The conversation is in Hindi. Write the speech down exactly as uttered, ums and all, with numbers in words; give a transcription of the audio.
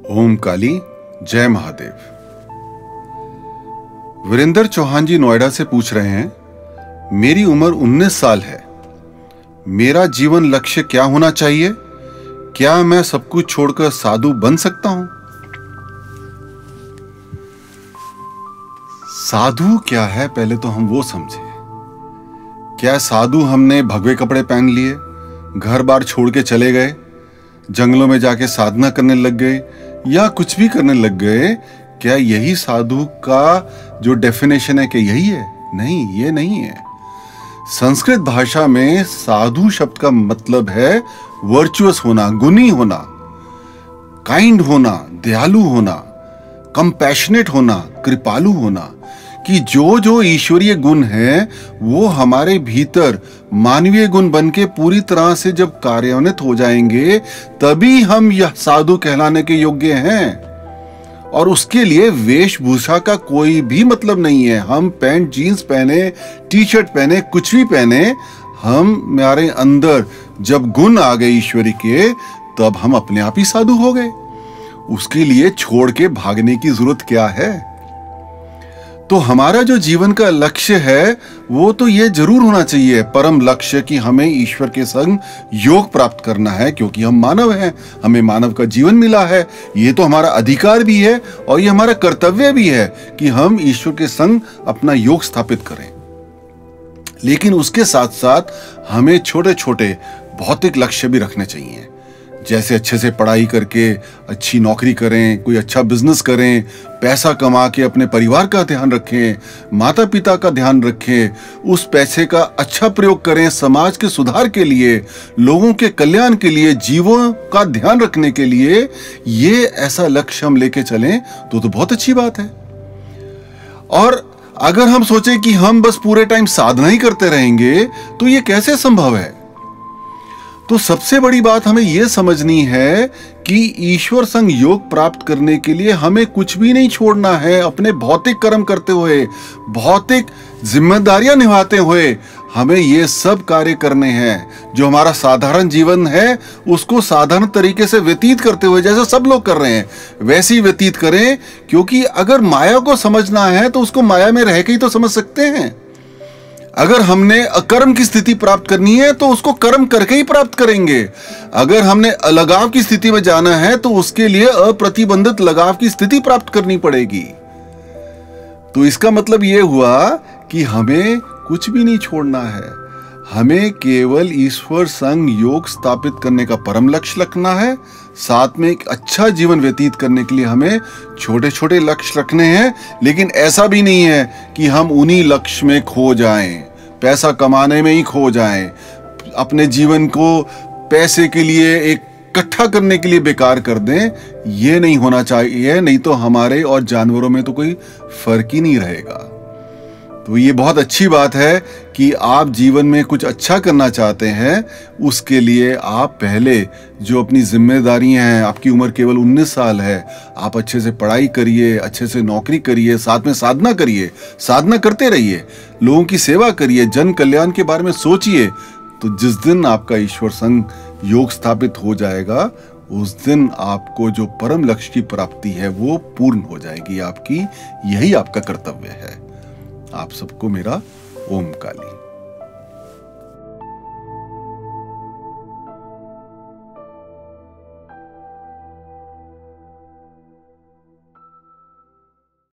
ओम काली, जय महादेव। वीरेंद्र चौहान जी नोएडा से पूछ रहे हैं, मेरी उम्र उन्नीस साल है। मेरा जीवन लक्ष्य क्या होना चाहिए? क्या मैं सब कुछ छोड़कर साधु बन सकता हूं? साधु क्या है, पहले तो हम वो समझे। क्या साधु हमने भगवे कपड़े पहन लिए, घर बार छोड़ के चले गए, जंगलों में जाके साधना करने लग गए या कुछ भी करने लग गए? क्या यही साधु का जो डेफिनेशन है कि यही है? नहीं, ये नहीं है। संस्कृत भाषा में साधु शब्द का मतलब है वर्चुअस होना, गुणी होना, काइंड होना, दयालु होना, कंपैशनेट होना, कृपालु होना। कि जो जो ईश्वरीय गुण हैं वो हमारे भीतर मानवीय गुण बन के पूरी तरह से जब कार्यान्वित हो जाएंगे तभी हम यह साधु कहलाने के योग्य हैं। और उसके लिए वेशभूषा का कोई भी मतलब नहीं है। हम पैंट जीन्स पहने, टी शर्ट पहने, कुछ भी पहने, हम हमारे अंदर जब गुण आ गए ईश्वरी के तब हम अपने आप ही साधु हो गए। उसके लिए छोड़ के भागने की जरूरत क्या है? तो हमारा जो जीवन का लक्ष्य है वो तो ये जरूर होना चाहिए, परम लक्ष्य, कि हमें ईश्वर के संग योग प्राप्त करना है, क्योंकि हम मानव हैं, हमें मानव का जीवन मिला है। ये तो हमारा अधिकार भी है और ये हमारा कर्तव्य भी है कि हम ईश्वर के संग अपना योग स्थापित करें। लेकिन उसके साथ साथ हमें छोटे छोटे भौतिक लक्ष्य भी रखने चाहिए, जैसे अच्छे से पढ़ाई करके अच्छी नौकरी करें, कोई अच्छा बिजनेस करें, पैसा कमा के अपने परिवार का ध्यान रखें, माता पिता का ध्यान रखें, उस पैसे का अच्छा प्रयोग करें समाज के सुधार के लिए, लोगों के कल्याण के लिए, जीवों का ध्यान रखने के लिए। ये ऐसा लक्ष्य हम लेके चलें तो तो बहुत अच्छी बात है। और अगर हम सोचें कि हम बस पूरे टाइम साधना ही करते रहेंगे तो ये कैसे संभव है? तो सबसे बड़ी बात हमें यह समझनी है कि ईश्वर संग योग प्राप्त करने के लिए हमें कुछ भी नहीं छोड़ना है। अपने भौतिक कर्म करते हुए, भौतिक जिम्मेदारियां निभाते हुए हमें ये सब कार्य करने हैं। जो हमारा साधारण जीवन है उसको साधारण तरीके से व्यतीत करते हुए, जैसे सब लोग कर रहे हैं वैसे ही व्यतीत करें। क्योंकि अगर माया को समझना है तो उसको माया में रह के ही तो समझ सकते हैं। अगर हमने अकर्म की स्थिति प्राप्त करनी है तो उसको कर्म करके ही प्राप्त करेंगे। अगर हमने अलगाव की स्थिति में जाना है तो उसके लिए अप्रतिबंधित लगाव की स्थिति प्राप्त करनी पड़ेगी। तो इसका मतलब यह हुआ कि हमें कुछ भी नहीं छोड़ना है। हमें केवल ईश्वर संग योग स्थापित करने का परम लक्ष्य रखना है। साथ में एक अच्छा जीवन व्यतीत करने के लिए हमें छोटे छोटे लक्ष्य रखने हैं। लेकिन ऐसा भी नहीं है कि हम उन्हीं लक्ष्य में खो जाएं, पैसा कमाने में ही खो जाएं, अपने जीवन को पैसे के लिए एक इकट्ठा करने के लिए बेकार कर दें। ये नहीं होना चाहिए, नहीं तो हमारे और जानवरों में तो कोई फर्क ही नहीं रहेगा। तो ये बहुत अच्छी बात है कि आप जीवन में कुछ अच्छा करना चाहते हैं। उसके लिए आप पहले जो अपनी जिम्मेदारियां हैं, आपकी उम्र केवल उन्नीस साल है, आप अच्छे से पढ़ाई करिए, अच्छे से नौकरी करिए, साथ में साधना करिए, साधना करते रहिए, लोगों की सेवा करिए, जन कल्याण के बारे में सोचिए। तो जिस दिन आपका ईश्वर संग योग स्थापित हो जाएगा उस दिन आपको जो परम लक्ष्य की प्राप्ति है वो पूर्ण हो जाएगी आपकी। यही आपका कर्तव्य है। आप सबको मेरा ओम काली।